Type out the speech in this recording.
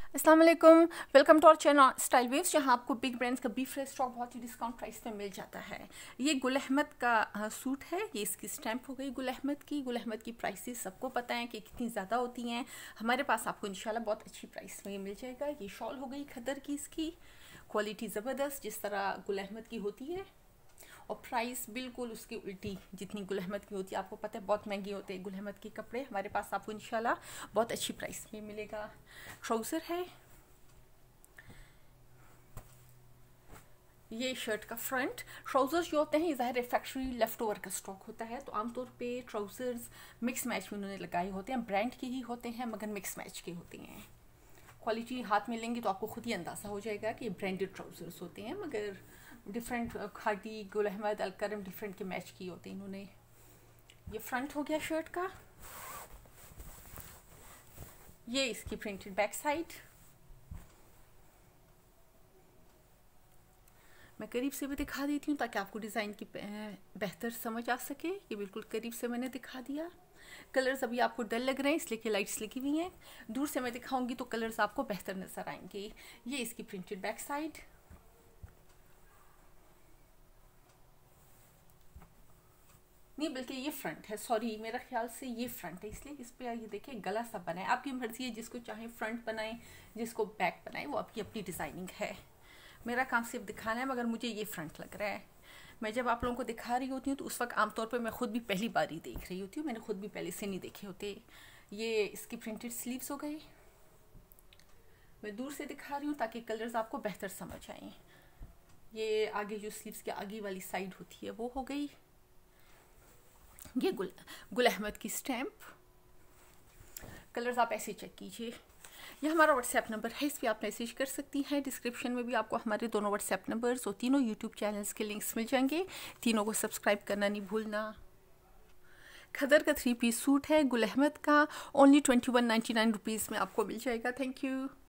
अस्सलाम वालेकुम, welcome to our channel style waves, जहाँ आपको बिग ब्रांड्स का बी फ्रेश स्टॉक बहुत ही डिस्काउंट प्राइस पे मिल जाता है। ये गुल अहमद का सूट है, ये इसकी स्टैंप हो गई गुल अहमद की। गुल अहमद की प्राइसेस सबको पता है कि कितनी ज़्यादा होती हैं। हमारे पास आपको इंशाल्लाह बहुत अच्छी प्राइस में मिल जाएगा। ये शॉल हो गई खदर की, इसकी क्वालिटी ज़बरदस्त जिस तरह गुल अहमद की होती है, और प्राइस बिल्कुल उसकी उल्टी जितनी गुल अहमद की होती है। आपको पता है बहुत महंगे होते हैं गुल अहमद के कपड़े, हमारे पास आपको इंशाल्लाह बहुत अच्छी प्राइस में मिलेगा। ट्राउज़र है, ये शर्ट का फ्रंट। ट्राउज़र्स जो होते हैं ज़ाहिर है फैक्ट्री लेफ्ट ओवर का स्टॉक होता है, तो आमतौर पे ट्राउज़र्स मिक्स मैच में उन्होंने लगाए होते हैं। ब्रांड के ही होते हैं मगर मिक्स मैच के होते हैं। क्वालिटी हाथ में लेंगे तो आपको खुद ही अंदाज़ा हो जाएगा कि ब्रांडेड ट्राउज़र्स होते हैं, मगर डिफरेंट खादी गुल अहमद अलकरम डिफरेंट के मैच किए होते हैं इन्होंने। ये फ्रंट हो गया शर्ट का। ये इसकी प्रिंटेड बैक साइड। मैं करीब से भी दिखा देती हूँ ताकि आपको डिज़ाइन की बेहतर समझ आ सके। ये बिल्कुल करीब से मैंने दिखा दिया। कलर्स अभी आपको डल लग रहे हैं इसलिए कि लाइट्स लगी हुई हैं। दूर से मैं दिखाऊंगी तो कलर्स आपको बेहतर नज़र आएंगे। ये इसकी प्रिंटेड बैक साइड। नहीं बल्कि ये फ्रंट है, सॉरी मेरा ख्याल से ये फ्रंट है, इसलिए इस पर ये देखिए गला सा बना है। आपकी मर्जी है, जिसको चाहे फ्रंट बनाए जिसको बैक बनाए, वो आपकी अपनी डिज़ाइनिंग है। मेरा काम सिर्फ दिखाना है, मगर मुझे ये फ्रंट लग रहा है। मैं जब आप लोगों को दिखा रही होती हूँ तो उस वक्त आमतौर पर मैं खुद भी पहली बार ही देख रही होती हूँ, मैंने खुद भी पहले से नहीं देखे होते। ये इसकी प्रिंटेड स्लीव्स हो गई। मैं दूर से दिखा रही हूँ ताकि कलर्स आपको बेहतर समझ आए। ये आगे जो स्लीव्स के आगे वाली साइड होती है वो हो गई। ये गुल अहमद की स्टैम्प। कलर्स आप ऐसे चेक कीजिए। ये हमारा व्हाट्सएप नंबर है, इस पर आप मैसेज कर सकती हैं। डिस्क्रिप्शन में भी आपको हमारे दोनों व्हाट्सएप नंबर्स और तीनों यूट्यूब चैनल्स के लिंक्स मिल जाएंगे। तीनों को सब्सक्राइब करना नहीं भूलना। खदर का 3 पीस सूट है गुल अहमद का, ओनली 2199 रुपीज़ में आपको मिल जाएगा। Thank you.